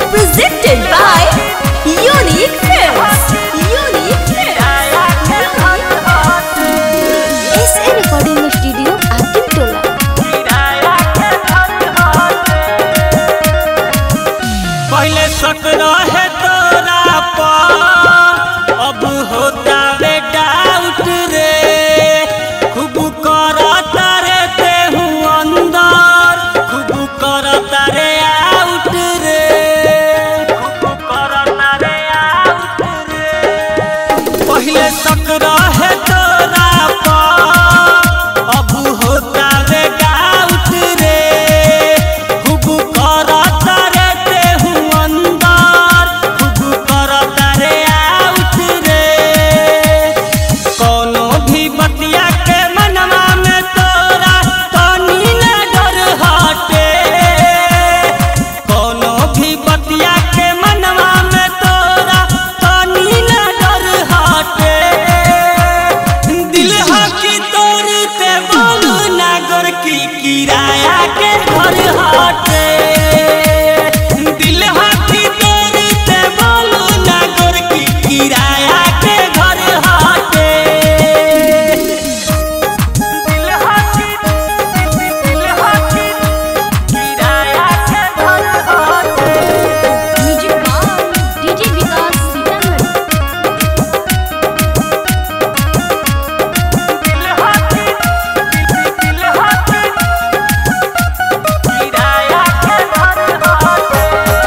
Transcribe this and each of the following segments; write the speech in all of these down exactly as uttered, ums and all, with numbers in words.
Presented by Unique Films. Unique Films. S A Recording Studio, Akin Tola. पहले शक रहे तोरा पर, अब होता वे डाउट रे। खूब करता रे तेहू अंदर, खूब करता रे आउट रे। खूब करता रे आउट रे। पहले शक रहे तोरा पर, अब होता वे डाउट रे। खूब करता रे तेहू अंदर, खूब करता रे आउट रे। कोनो भी बतिया के मनवा में तोरा तनी न डर हटे। कोनो भी बतिया के मनवा में तोरा तनी न डर हटे। दिल हकी तोर ते बोलू नागर की किराया के घर हटे। दिल हकी तोर ते बोलू नागर की किराया के घर हटे। दिल हकी दिल हकी किराया के घर हटे। Music by D J Vikas Sitamarhi. दिल हकी दिल हकी किराया के घर हटे।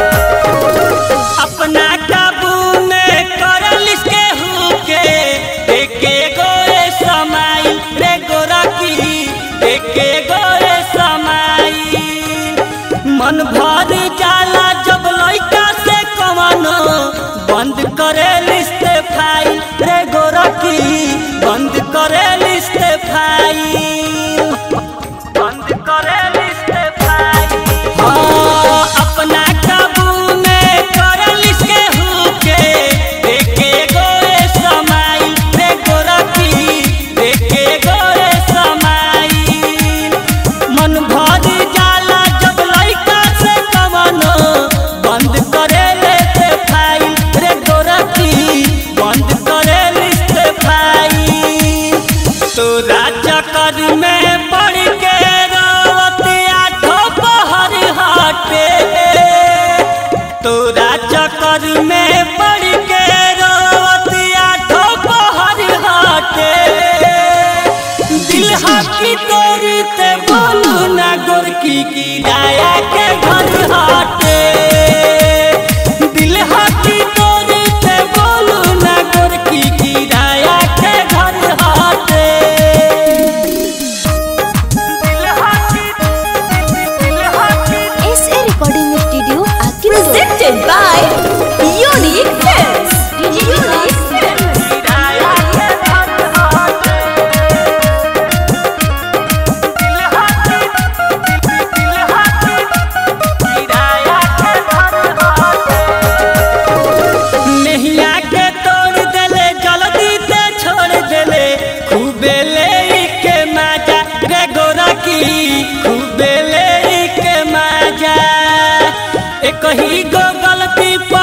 अपना काबू में करल के हुके, एके गोरे समाई रे गोरकी, एके गोरे समाई। मन भर जाला जब लइका से कवनो, बंद करे लिस्ट फाइल रे गोरकी, बंद करे लिस्ट फाइल, बंद करे लिस्ट फाइल। हाँ, अपना काबू में करल के हुके, एके गोरे समाई रे गोरकी, एके गोरे समाई। मन भर जाला जब लइका से कवनो, बंद करे लेते फाइल रे गोरकी, बंद करे लिस्ट फाइल। तोरा चक्कर में पड़ के रोवत आठो पहर हटे। तोरा चक्कर में पड़ के रोवत आठो पहर हटे। दिल हकी तोरी ते बोलू ना गोरकी किराया के घर हटे। दिल हकी तोरी ते बोलू ना गोरकी किराया के घर हटे। दिल हकी दिल हकी S A Recording Studio, Akin Tola. Presented by Unique Films. D J Unique Films. किराया के घर हटे। दिल हकी दिल हकी किराया के घर हटे। नहिया के तोड़ देले, जल्दी से छोड़ देले, खूबे ले के मजा रे गोरकी, खूबे ले के मजा। एक ही गो गलती